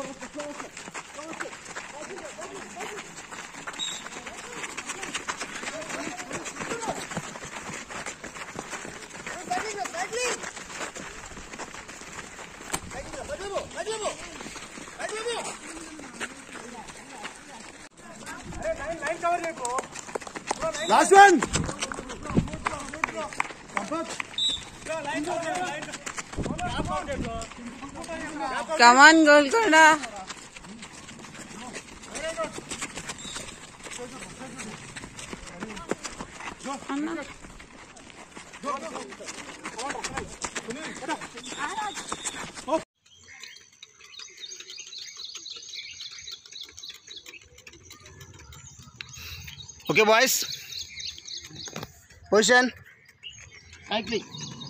Last one. Come on, Golconda. Okay, boys. Position. Tightly.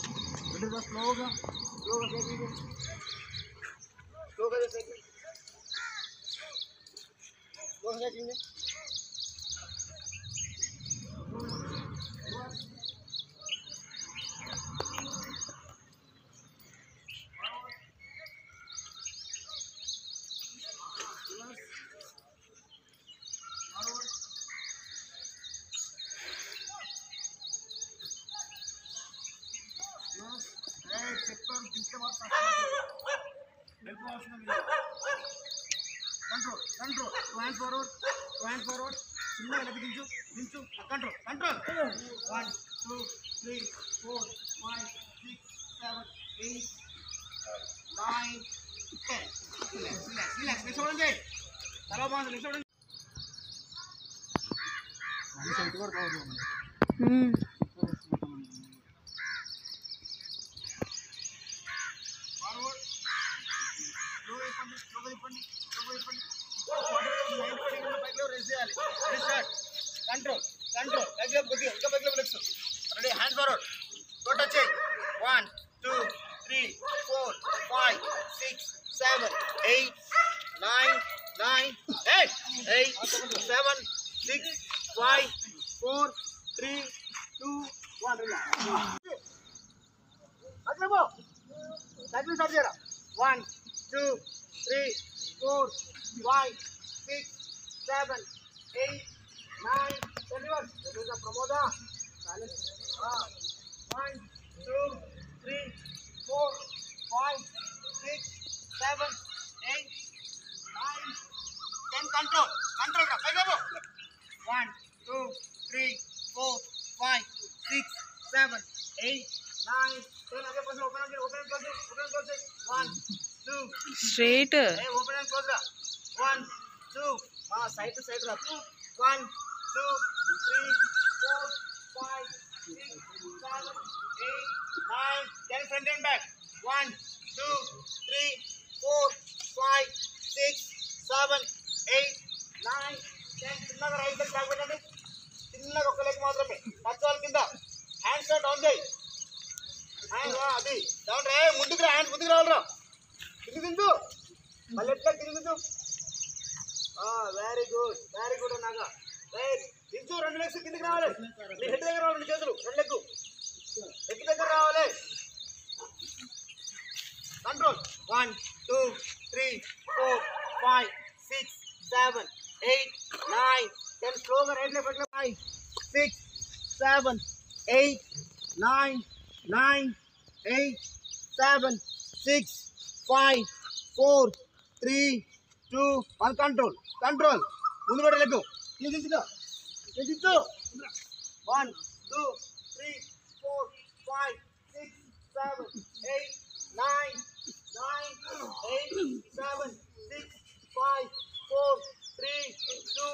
Control. Hand forward. Control. Control. 1, 2, 3, 4, 5, 6, 7, 8, 9, 10. Relax. Next one. Control. Ready? Hands forward. Go touch it. 1, 2, 3, 4, 5, 6, 7, 8, 9, 8, 7, 6, 5, 4, 3, 2, 1. Relax. Cycle start here. 1, 2, 3, 4, 5, 6, 7, 8, 9, 10. Reverse. This is a Pramoda. Silence. 1, 2, 3, 4, 5, 6, 7, 8, 9, 10. Control. 1, 2, 3, 4, 5, 6, 7, 8, 9, 10. Again, open and close it. 1, 2. Straight. Hey, open and close it. 1, 2. Side to side. 1, 2, 3, 4, 5, 6, 7, 8, 9, 10. Front and back. 1, 2, 3, 4, 5, 6, 7, 8, 9, 10. చిన్నగా right leg back పెట్టండి. చిన్నగా ఒక leg మాత్రమే. పచ్చాల కింద. Hands down చేయి. అది down రే. ముందుకు రా. హ్యాండ్స్ ముందుకు రావాలిరా. కింది దించు. మళ్ళీ లెఫ్ట్ లెగ్ కింది దించు. Very good Naga. రైట్ దించు. 2 లెగ్స్ కిందికి రావాలి. నీ హెడ్ దగ్గర రావాలి. చేతులు 2 లెగ్ హెడ్ దగ్గర రావాలి. కంట్రోల్. 1, 2, 3, 4, 5, 6, 7, 8, 9, 10. స్లోగా రైట్ లెఫ్ట్ 5, 6, 7, 8, 9, 8, 7, 6, 5, 4, 3, 2, 1. కంట్రోల్. ముందు పడే లెగ్ దించు. 1, 2, 3, 4, 5, 6, 7, 8, 9, 8, 7, 6, 5, 4, 3, 2,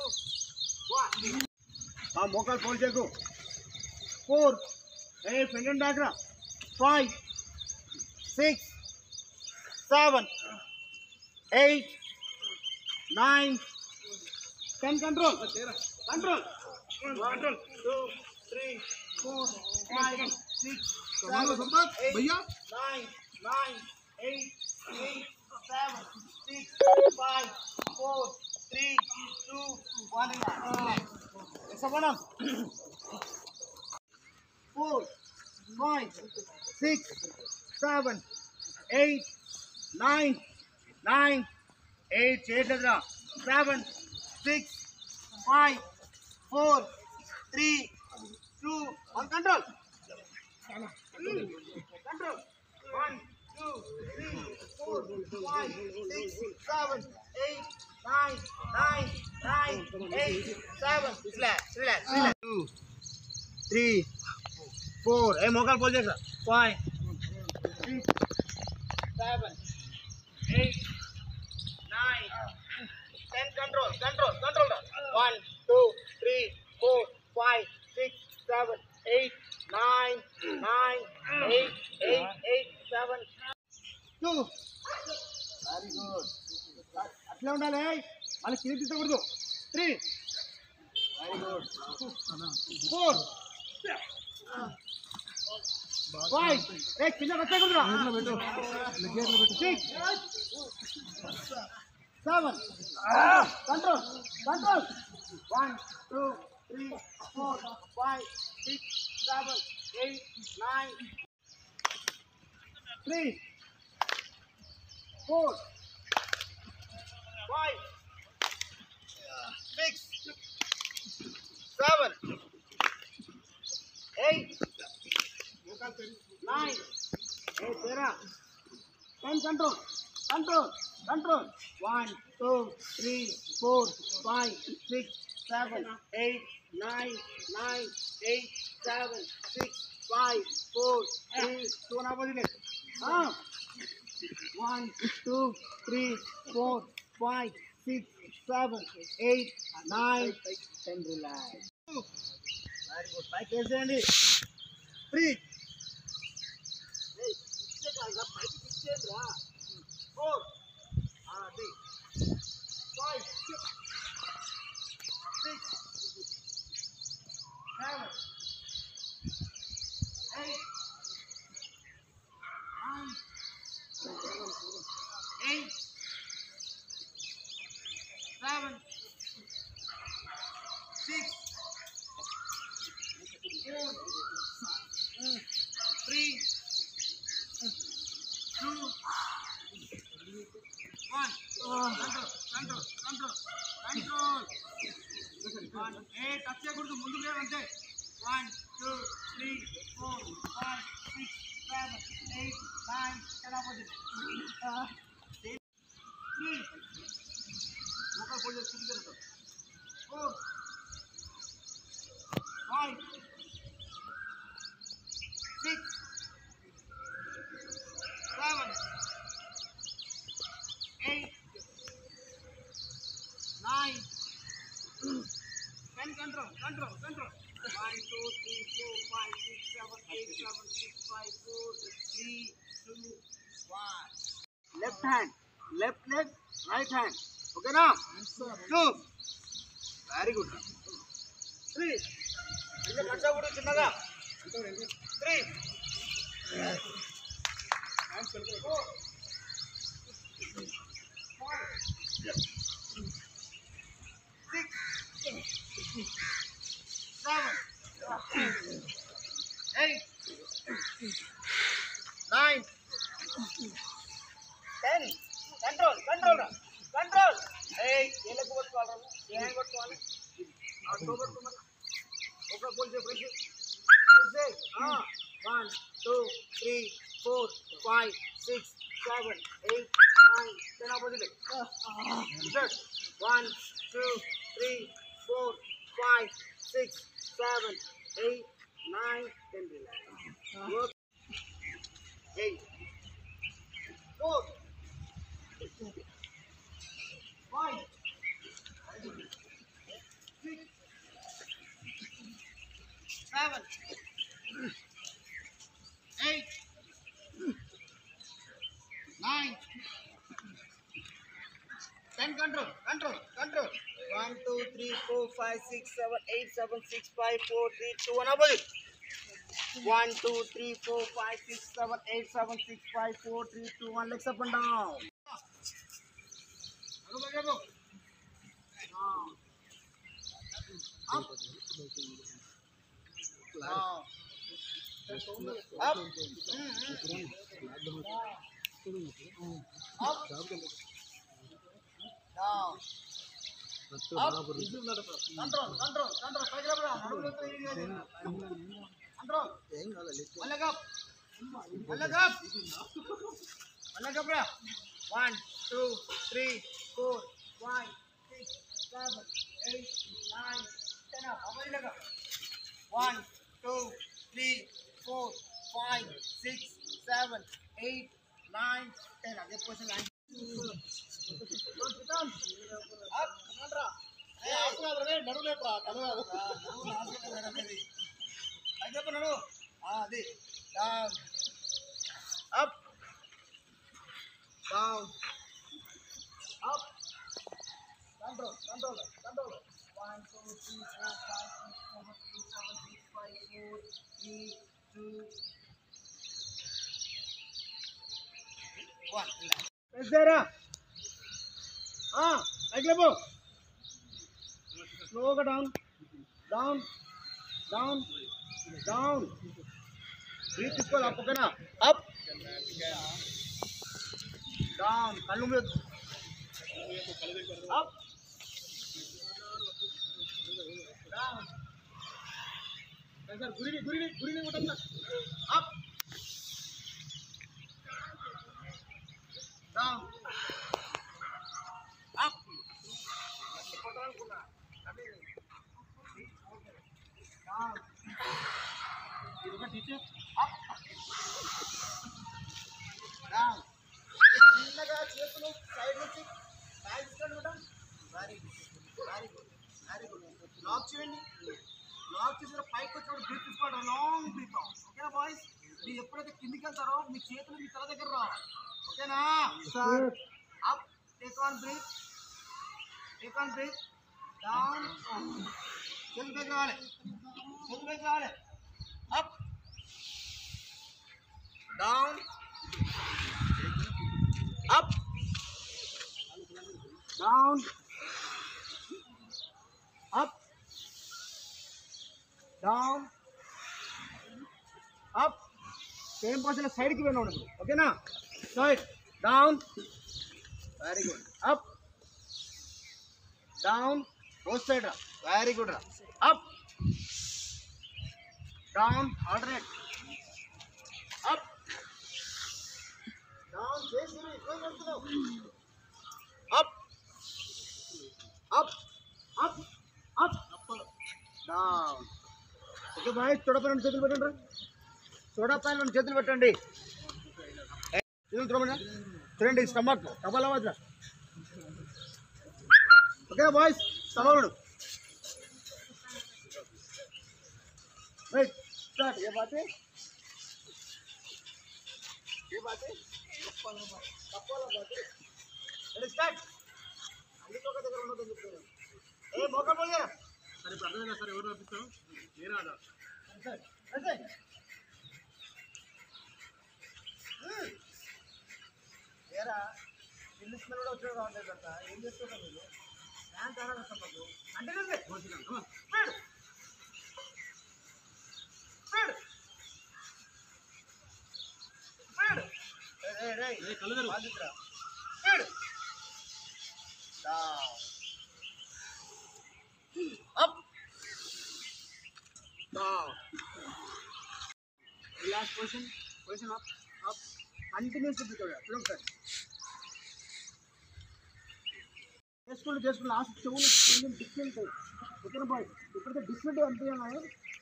1. మోకాలు ఫోల్డ్ చేయకు. 4, 8. ఫ్రంట్ అండ్ బ్యాక్ రా. 5, 6, 7, 8, 9, 10. Control. 1, 2, 3, 4, 5, 6, 7, 8, 9, 8, 7, 6, 5, 4, 3, 2, 1. Next one. 4, 5, 6, 7, 8, 9, 8 చేయట్లేదురా 7 6 5 4 3 2 1 కంట్రోల్ కంట్రోల్ 1 2 3 4 5 6 7 8 9 8 7 రిలాక్స్ 2 3 4 ఏ మోకాలు పోల్ చేసా 5 6 7 8 9 10 control 1 2 3 4 5 6 7 8 9 8 7 2 వెరీ గుడ్ అట్లే ఉండాలి మళ్ళీ కింద తీసుకోకూడదు 3 వెరీ గుడ్ 4 5 ఏ కింద పెట్టకూడదురా 6 7 control 1 2 3 4 5 6 7 8 9 3 4 5 6 7 8 9 10 control 1 2 3 4 5 6 7 8 9 8 7 6 5 4 3 2 ना बोलिए हाँ 1 2 3 4 5 6 7 8 9 10 relax very good bike कैसे हैं 3 4 हाँ 5 6 7 8 9 8 7 6 4 3 2 1 control ఏ టచ్ చేయకూడదు ముందుకు లేవు అంతే 1 2 3 4 5 6 7 8 9 10 ఆపోజిట్ 3 మోకాలు పోల్ చేసి కిందకి 4 5 6 7 8 9 10 control 1 2 3 4 5 6 7 8 7 6 5 4 3 2 1 left hand left leg right hand okay na 2 very good 3 ఇంత కట్టకూడదు చిన్నగా 3 హ్యాండ్స్ పెట్టుకో 9 10 control hey ये लोग बहुत पाल रहे हैं ये बहुत पाल अक्टूबर को मत ओका बोल दे प्रेस से हां 1 2 3 4 5 6 7 8 9 10 opposite reset 1 2 3 4 5 6 7 8 9 10 relax work 8 4 5 6 7 8 9 10 control 1 2 3 4 5 6 7 8 7 6 5 4 3 2 1 opposite 1 2 3 4 5 6 7 8 7 6 5 4 3 2 1 legs up and down up up up Up. Control. Control. One leg up. One leg up. 1, 2, 3, 4, 5, 6, 7, 8, 9, 10 up. How many leg up? 1, 2, 3, 4, 5, 6, 7, 8, 9, 10. Again, position line. Up. Down. Up. Down. Up. Control. 1, 2, 3, 4, 5, 6, 7, 8, 7, 6, 5, 4, 3, 2, 1. Is there a? Like level. Slow go down. Breathe this call up, okay na? Up. Down. Kallu me. Up. Down. Sir, guri ne utam na. Up. Down. Up. Down. Teacher. Up. Down. చిన్నగా చేతులు side నుంచి back stand ఉంటాం. Very good. Lock చేయండి. Lock చేసిన పైకి వచ్చినప్పుడు breath తీసుకోవడం. Long breath. ఓకేనా బాయ్స్? మీరు ఎప్పుడైతే కిందికి వెళ్తారో మీ చేతులు మీ తల దగ్గర రావాలి. ఓకేనా? Sir. Up. Take on breath. Down. చేతులు పైకి రావాలి. Up. Down. Up, down, up, down, up. Same position side ki bena undu. Okay na? Side, down. Very good. Up, down, both side. Very good. Up, down, alternate. Up. Down, up, down. Okay, boys. Thoda pailan చేతులు పెట్టండి. చేతులు చూడండి. Stomach కపాల మధ్య. Okay boys, stomach. Right, start. ये बात है. Start. అన్ని ఒక దగ్గర ఉండదని చెప్తాను. మోకా పోయా. సరే, ఇప్పుడు అర్థమైందా సార్? ఎవరు పంపిస్తాం? నేను రాదా? సరే. ఏరా ఇల్లు స్మెల్ కూడా వచ్చేది రావట్లేదు కదా. ఏం చేస్తున్నా మీరు? ఫ్యాన్ తేడా వస్తాం మాకు. అంటే up, down. Last position up. Continuously breathe out. Look sir. Just last చెవులు కొంచెం డిఫరెంట్. ఓకేనా బాయ్? ఇప్పుడైతే డిఫరెంట్ అనిపించాను.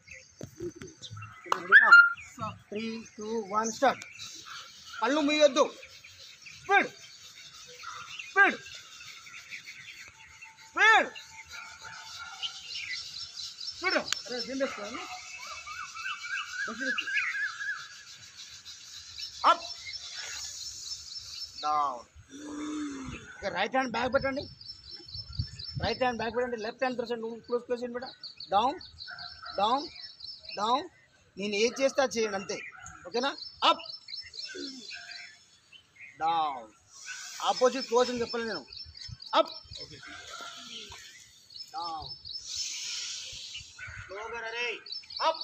3, 2, 1 స్టార్ట్. కళ్ళు మూయొద్దు. స్పీడ్. అరే ఏం చేస్తాను? Up, down. Okay, right hand back పెట్టండి. లెఫ్ట్ హ్యాండ్ ప్రెసెంట్ క్లోజ్ చేయండి బేట. డౌన్. నేను ఏం చేస్తా చేయండి అంతే. ఓకేనా? Up, down. ఆపోజిట్ క్లోజ్ అని చెప్పాలి నేను. Up, down. స్లోగా రే. Up,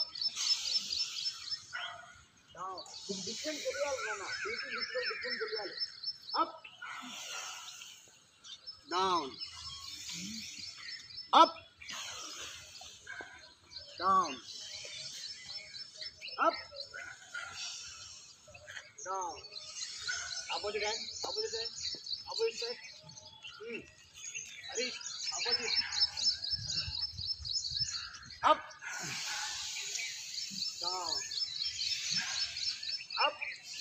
down. డిఫరెంట్ తెలియాలి నాన్న. డిఫరెంట్ తెలియాలి. Up, down. up, down, up, down. Opposite hand, opposite hand, opposite side. Harish, opposite. Up, down, up,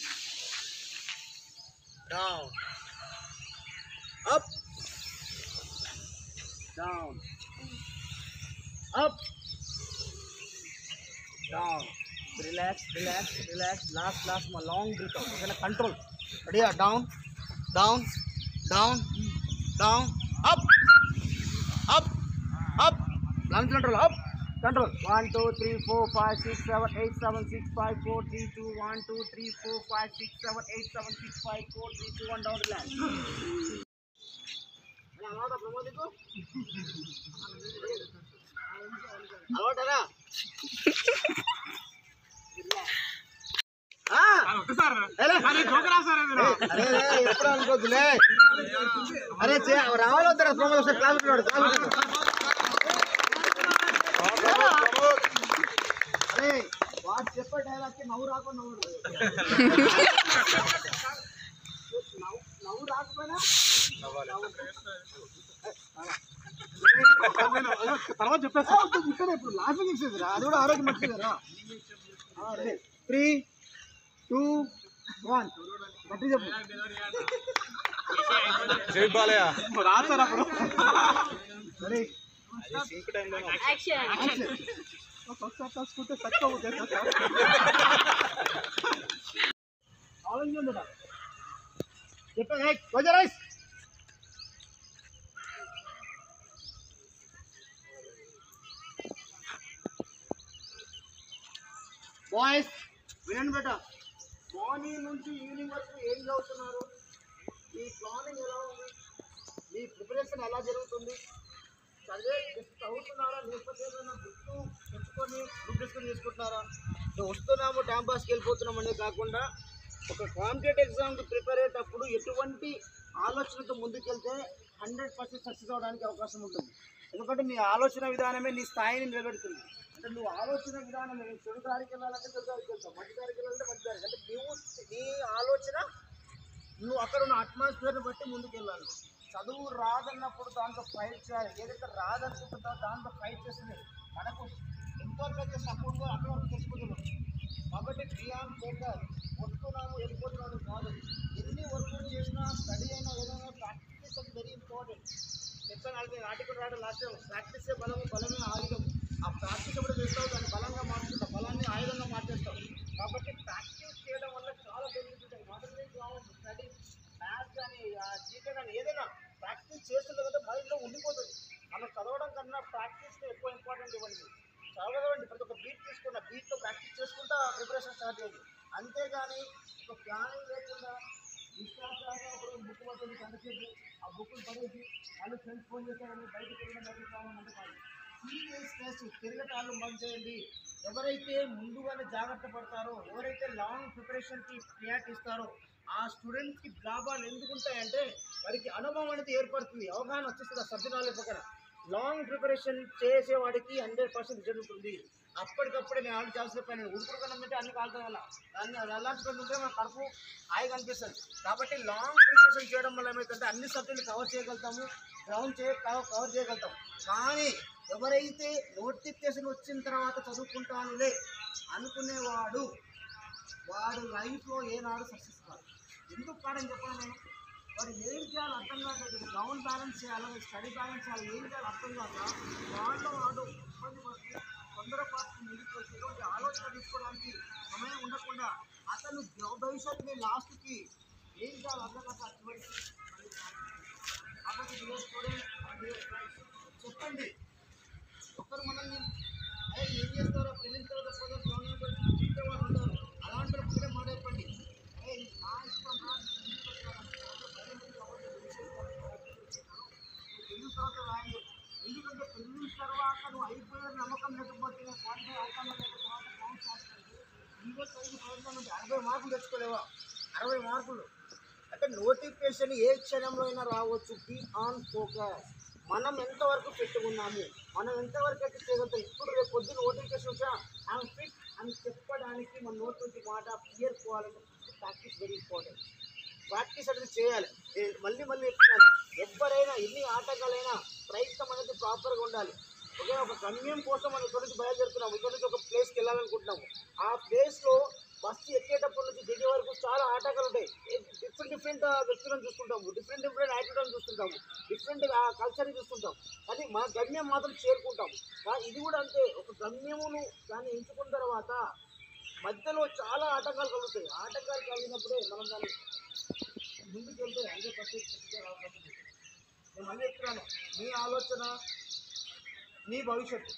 down, up, down, up, down. Relax, relax, relax. Last, my long breath out. Okay, control. Ready? Down, down, down, down, up, up, up. Lunge control, up, control. 1, 2, 3, 4, 5, 6, 7, 8, 7, 6, 5, 4, 3, 2, 1, 2, 3, 4, 5, 6, 7, 8, 7, 6, 5, 4, 3, 2, 1, down, relax. అలవాటరా ఎప్పుడు అనుకోవద్దులే. అరే రావాలి వద్దారా ప్రమోద్ ఒకసారి class అరే వాడు చెప్పే డైలాగ్కి నవ్వు రాకుండా నవ్వు రాకపోయినా తర్వాత చెప్పేస్తా. ఇక్కడ ఇప్పుడు లాఫింగ్ ఇచ్చేదిరా, అది కూడా ఆరోగ్యం మంచిదిరా. 3, 2, 1 గట్టి చెప్పు. రాస్తారా అప్పుడు? సరే చూసుకుంటే తక్కువ చెప్పే రైస్. బాయ్స్ వినండి బేట, మార్నింగ్ నుంచి ఈవినింగ్ వరకు ఏం చదువుతున్నారు? మీ ప్లానింగ్ ఎలా ఉంది? మీ ప్రిపరేషన్ ఎలా జరుగుతుంది? చదువుతున్నారా లేకపోతే ఏదైనా గుర్తు తెచ్చుకొని గ్రూప్ డిస్కస్ చేసుకుంటున్నారా? వస్తున్నాము టైం పాస్కి వెళ్ళిపోతున్నాం అనేది కాకుండా ఒక కాంపిటేటివ్ ఎగ్జామ్కి ప్రిపేర్ అయ్యేటప్పుడు ఎటువంటి ఆలోచనతో ముందుకెళ్తే 100% సక్సెస్ అవ్వడానికి అవకాశం ఉంటుంది. ఎందుకంటే నీ ఆలోచన విధానమే నీ స్థాయిని నిలబెడుతుంది. అంటే నువ్వు ఆలోచన విధానం చెడు దారికి వెళ్ళాలంటే చెడు దారికి వెళ్తావు, మంచి దారికి వెళ్ళాలంటే మంచి దారికి. అంటే నీ ఆలోచన నువ్వు అక్కడ ఉన్న అట్మాస్ఫియర్ని బట్టి ముందుకు వెళ్ళాలి. చదువు రాదన్నప్పుడు దాంతో ఫైట్ చేయాలి. ఏదైతే రాదనుకుంటుందో దాంతో ఫైట్ చేస్తుంది. మనకు ఎంతవరకు సపోర్ట్గా అక్కడ వరకు తెచ్చుకుంటున్నాం. కాబట్టి బియాండ్ ఫోకస్. వస్తున్నాము వెళ్ళిపోతున్నాము కాదు. ఎన్ని వర్క్ చేసినా స్టడీ అయినా ఏదైనా ప్రాక్టీస్ అది వెరీ ఇంపార్టెంట్. చెప్పాను ఆర్టికల్ రాయడం లాస్ట్ టైం. ప్రాక్టీసే బలము, బలమే ఆయుధం. ఆ ప్రాక్టీస్ ఎప్పుడు చేస్తావు దాన్ని బలంగా మార్చుకుంటావు, బలాన్ని ఆయుధంగా మార్చేస్తావు. కాబట్టి ప్రాక్టీస్ చేయడం వల్ల చాలా బెనిఫిట్స్ ఉంటాయి. మాటలే బాగుంటుంది. స్టడీ మ్యాథ్స్ కానీ జీకే కానీ ఏదైనా ప్రాక్టీస్ చేస్తుంటే కదా మైండ్లో ఉండిపోతుంది. మనం చదవడం కన్నా ప్రాక్టీస్కి ఎక్కువ ఇంపార్టెంట్ ఇవ్వండి. చదవదండి, ప్రతి ఒక్క బీట్ తీసుకున్న బీట్తో ప్రాక్టీస్ చేసుకుంటా ప్రిపరేషన్ స్టార్ట్ చేయండి. అంతేగాని ఒక ప్లానింగ్ లేకుండా విశ్వాసంగా ఒక బుక్ పడుతుంది కంటసేపు ఆ బుక్ని పడేసి వాళ్ళు ఫ్రెండ్స్ ఫోన్ చేశారని బయటకు వెళ్ళడం బయటకు రావాలంటే కాదు. సీరియస్నెస్ తిరగటాలు బంద్ చేయండి. ఎవరైతే ముందుగానే జాగ్రత్త పడతారో, ఎవరైతే లాంగ్ ప్రిపరేషన్కి ప్రియారిటీ ఇస్తారో ఆ స్టూడెంట్స్కి లాభాలు ఎందుకుంటాయంటే వారికి అనుభవం అనేది ఏర్పడుతుంది, అవగాహన వచ్చేస్తుంది. ఆ సబ్జెక్ట్ నాలెడ్జ్ ప్రకారం లాంగ్ ప్రిపరేషన్ చేసేవాడికి 100% రిజల్ట్ ఉంటుంది. అప్పటికప్పుడే నేను ఆల్రెడీ చాలా చెప్పాను, ఉడుకుడు కన్నా అంటే అన్ని కాలుతాం వల్ల దాన్ని అల్లార్చుకుంటుంటే మన కడుపు హాయిగా అనిపిస్తుంది. కాబట్టి లాంగ్ ప్రిపరేషన్ చేయడం వల్ల ఏమవుతుందంటే అన్ని సబ్జెక్టులు కవర్ చేయగలుగుతాము, కవర్ చేయగలుగుతాం. కానీ ఎవరైతే నోటిఫికేషన్ వచ్చిన తర్వాత చదువుకుంటానులే అనుకునేవాడు వాడు లైఫ్లో ఏనాడు సక్సెస్ కాదు. ఎందుకు కాడని చెప్పాను నేను. వాడు ఏం చేయాలో అర్థం కాదు, గ్రౌండ్ బ్యాలెన్స్ చేయాలి, స్టడీ బ్యాలెన్స్ చేయాలి, ఏం చేయాలో అర్థం కాక దాంట్లో వాడు ఇబ్బంది పడుతుంది. తొందరపాటు ముందుకు వచ్చి ఎటువంటి ఆలోచన తీసుకోవడానికి సమయం ఉండకుండా అతను భవిష్యత్తుని లాస్ట్కి ఏం చేయాలో అర్థం కాక అటువంటి. కాబట్టి స్టూడెంట్ చెప్పండి, ఒక్కరు మనల్ని ఏం చేస్తారో ప్రిలిమ్స్ తర్వాత వాళ్ళు ఉంటారు. అలాంటప్పుడే మాట చెప్పండి, నా ఇష్టం ప్రిలిమ్స్ తర్వాత రాయండి. ఎందుకంటే ప్రిలిమ్స్ తర్వాత నువ్వు అయిపోయే నమ్మకం లేకపోతే క్వాలిఫై అవకాశం లేకపోతే కౌంట్ చేస్తుంది. ఇంకో 60 మార్కులు తెచ్చుకోలేవా? 60 మార్కులు అంటే నోటిఫికేషన్ ఏ క్షణంలో అయినా రావచ్చు. Be on focus. మనం ఎంతవరకు పెట్టుకున్నాము, మనం ఎంతవరకు అయితే చేయగలుగుతాం. ఇప్పుడు రేపు పొద్దున్న ఓటింగ్ చేసి వచ్చా ఐఎమ్ ఫిట్ అని చెప్పడానికి మన నోట్ నుంచి మాట క్లియర్ పోవాలంటే ప్రాక్టీస్ వెరీ ఇంపార్టెంట్. ప్రాక్టీస్ అనేది చేయాలి. మళ్ళీ మళ్ళీ చెప్తున్నాను, ఎవరైనా ఎన్ని ఆటగాళ్ళైనా ప్రయత్నం అనేది ప్రాపర్గా ఉండాలి. ఓకే, ఒక గమ్యం కోసం మనం ఇక్కడ నుంచి బయలుదేరుతున్నాము, ఇక్కడ నుంచి ఒక ప్లేస్కి వెళ్ళాలనుకుంటున్నాము. ఆ ప్లేస్లో బస్సు ఎక్కేటప్పటి నుంచి దిగే వరకు చాలా ఆటగాళ్ళు ఉంటాయి. డిఫరెంట్ వ్యక్తులను చూస్తుంటాము, డిఫరెంట్ యాటిట్యూడ్ని చూస్తుంటాము, డిఫరెంట్ కల్చర్ని చూస్తుంటాం. కానీ మా గమ్యం మాత్రం చేరుకుంటాము. ఇది కూడా అంతే. ఒక గమ్యమును దాన్ని ఎంచుకున్న తర్వాత మధ్యలో చాలా ఆటగాలు కలుగుతాయి. ఆటగాలు కలిగినప్పుడే మనం దాన్ని ముందుకు వెళ్తే 100% అవకాశం ఉంటుంది. నేను మళ్ళీ చెప్తున్నాను, మీ ఆలోచన మీ భవిష్యత్తు.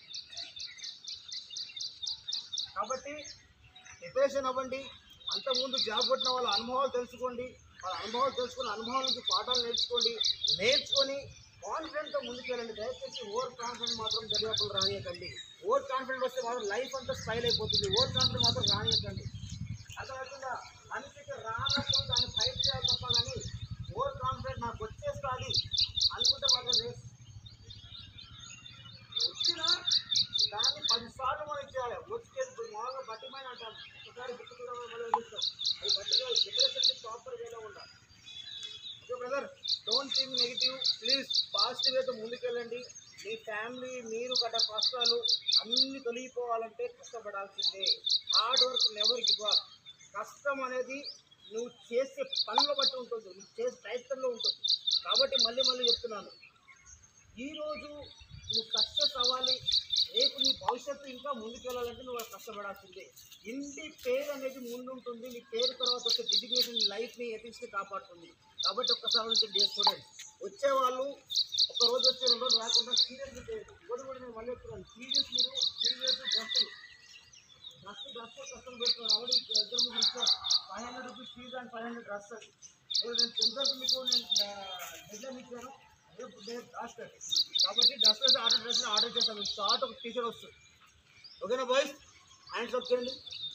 కాబట్టి ప్రిపరేషన్ అవ్వండి. అంతకుముందు జాబ్ కొట్టిన వాళ్ళ అనుభవాలు తెలుసుకోండి. వాళ్ళ అనుభవాలు తెలుసుకుని అనుభవాల నుంచి పాఠాలు నేర్చుకొని కాన్ఫిడెంట్తో ముందుకెళ్ళండి. దయచేసి ఓవర్ కాన్ఫిడెంట్ మాత్రం దర్యాప్తులు రానియకండి. ఓవర్ కాన్ఫిడెంట్ వస్తే మాత్రం లైఫ్ అంతా స్టైల్ అయిపోతుంది. ఓవర్ కాన్ఫిడెంట్ మాత్రం రానియకండి. అర్థమవుతుందా? మనిషికి రానప్పుడు దాన్ని ఫైట్ చేయాలి తప్ప, కానీ ఓవర్ కాన్ఫిడెంట్ నాకు వచ్చేస్తుంది అనుకుంటే మాత్రం వచ్చినా దాన్ని 10 సార్లు మనం చేయాలి. వచ్చేది మామూలుగా బట్టిమైన అంటాం, ఒకసారి గుర్తుకోవడం మళ్ళీ వదిలిస్తాం. అది బట్టిగా ప్రిపరేషన్ ప్రాపర్ వేలో ఉండాలి. Okay brother, don't think negative, please positive అయితే ముందుకెళ్ళండి. మీ ఫ్యామిలీ, మీరు గత కష్టాలు అన్నీ తొలగిపోవాలంటే కష్టపడాల్సిందే. Hard work never give up. కష్టం అనేది నువ్వు చేసే పనులు బట్టి ఉంటుంది, నువ్వు చేసే ప్రయత్నంలో ఉంటుంది. కాబట్టి మళ్ళీ మళ్ళీ చెప్తున్నాను, ఈరోజు నువ్వు సక్సెస్ అవ్వాలి, రేపు నీ భవిష్యత్తు ఇంకా ముందుకెళ్ళాలంటే నువ్వు కష్టపడాల్సిందే. ఇంటి పేరు అనేది ముందుంటుంది, నీ పేరు తర్వాత వచ్చే డిజిగ్నేషన్ నీ లైఫ్ని, ఎథిక్స్ని కాపాడుతుంది. కాబట్టి ఒక్కసారి నుంచి చేసుకోండి. వచ్చేవాళ్ళు ఒక రోజు వచ్చి 2 రోజులు రాకుండా సీరియస్గా చేయదు. ఇంకోటి కూడా నేను మళ్ళీ చెప్తున్నాను, సీరియస్ డ్రస్సులు కష్టం పెడుతున్నాను. ఆల్రెడీ 2-3 ఇచ్చాను. 500 రూపీస్ ఫీజు అండ్ 500 డ్రస్. నేను టెన్త్ మీకు నేను డెడ్లైన్ ఇచ్చాను, రేపు రాస్తారు. కాబట్టి డ్రెస్ ఆర్డర్ చేస్తాను. షార్ట్ ఒక టీషర్ట్ వస్తుంది. ఓకేనా బాయ్స్? హ్యాండ్స్ అప్ చేయండి.